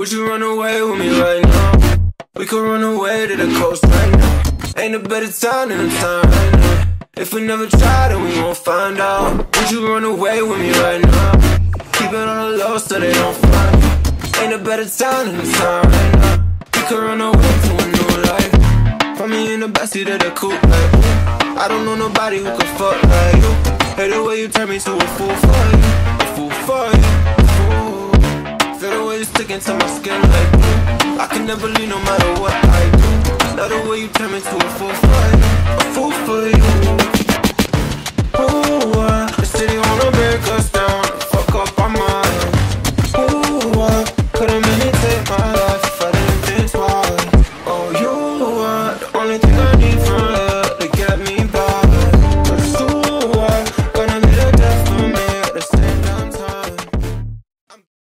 Would you run away with me right now? We could run away to the coast right now. Ain't a better time than the time right now. If we never try, then we won't find out. Would you run away with me right now? Keep it on the low so they don't find you. Ain't a better time than the time right now. We could run away to a new life. Put me in the backseat of the coupe like ooh. I don't know nobody who could fuck like you. Hate the way you turn me to a fool for you. A fool for you, a fool. Feel the way you sticking to my skin like glue. I can never leave no matter what I do. Love the way you turn me to a fool for you. A fool for you.